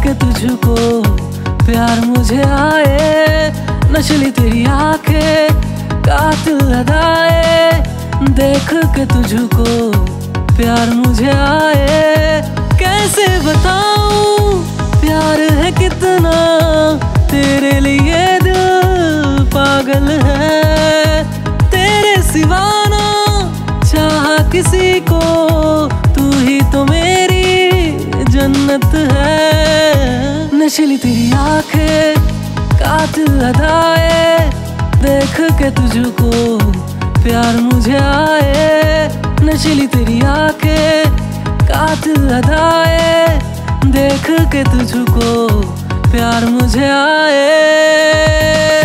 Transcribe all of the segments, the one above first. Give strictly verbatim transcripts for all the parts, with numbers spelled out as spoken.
के तुझको प्यार मुझे आए, नशली तेरी आंखें कातिल अदाए। देख के तुझको प्यार मुझे आए, कैसे बताऊं प्यार है कितना, तेरे लिए दिल पागल है। तेरे सिवा ना चाहा किसी को, तू ही तो मेरी जन्नत है। नशली तेरी आंखें कातिल अदाए, देख के तुझको प्यार मुझे आए। नशली तेरी आंखें कातिल अदाए, देख के तुझको प्यार मुझे आए।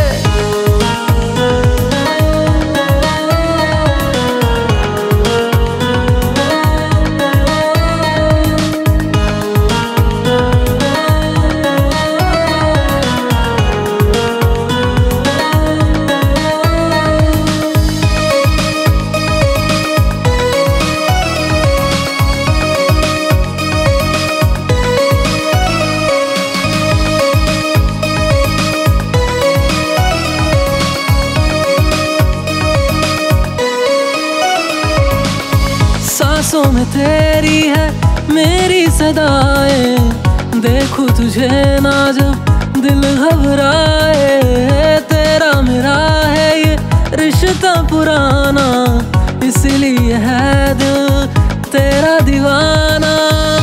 सांसों में तेरी है मेरी सदाएं, देखूं तुझे ना जब दिल घबराए। तेरा मेरा है ये रिश्ता पुराना, इसलिए है दिल तेरा दीवाना।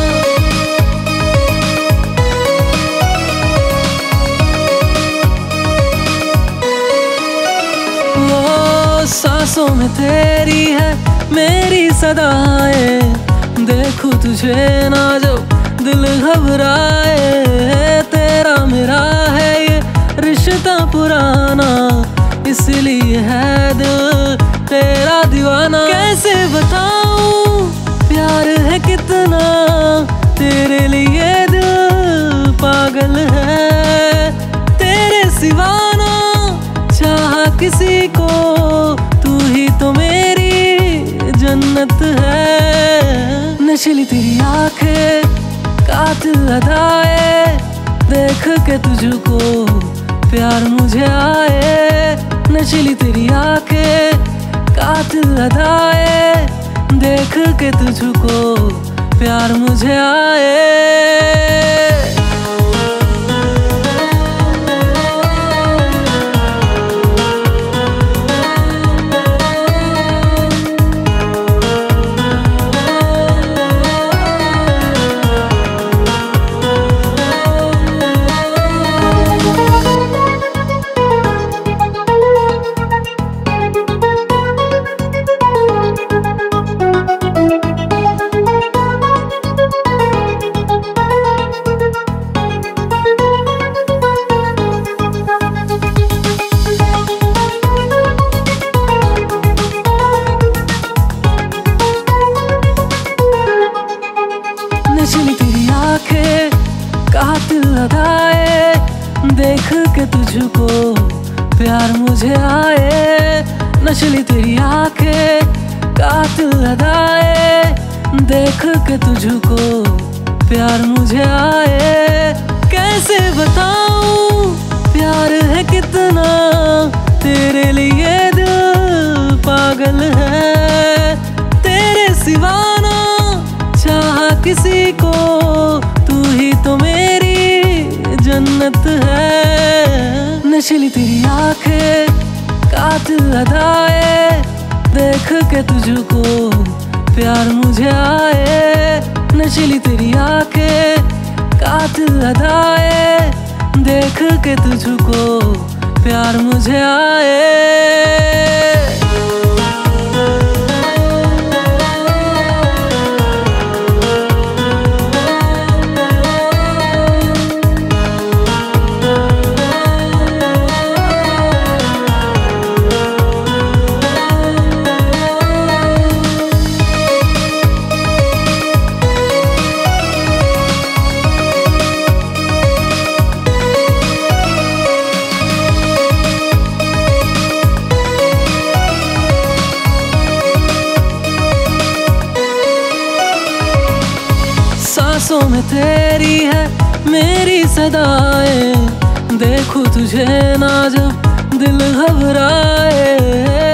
वो सांसों में तेरी है मेरी सदाएं, देखूं तुझे ना जो दिल घबराए। तेरा मेरा है ये रिश्ता पुराना, इसलिए है दिल तेरा दीवाना। कैसे बताऊं प्यार है कितना, तेरे लिए दिल पागल है। तेरे सिवा ना चाहा किसी को, तू ही तो मेरी जन्नत है। नशली तेरी आंखें कातिल अदाए, देख के तुझको प्यार मुझे आए। नशली तेरी आंखें कातिल अदाए, देख के तुझको प्यार मुझे आए। नशली तेरी आंखें कातिल अदाए, देख के तुझको प्यार मुझे आए। नशली तेरी आंखें कातिल अदाए, देख के तुझको प्यार मुझे आए। कैसे बताऊं प्यार है कितना, तेरे लिए दिल पागल है। तेरे सिवा ना चाहा किसी को, तू ही तो मेरी जन्नत है। नशली तेरी आंखें कातिल अदाए, देख के तुझको प्यार मुझे आए। नशली तेरी आंखें कातिल अदाए, देख के तुझको प्यार मुझे आए। सांसों में तेरी है मेरी अदाएं, देखूं तुझे ना जब दिल घबराए।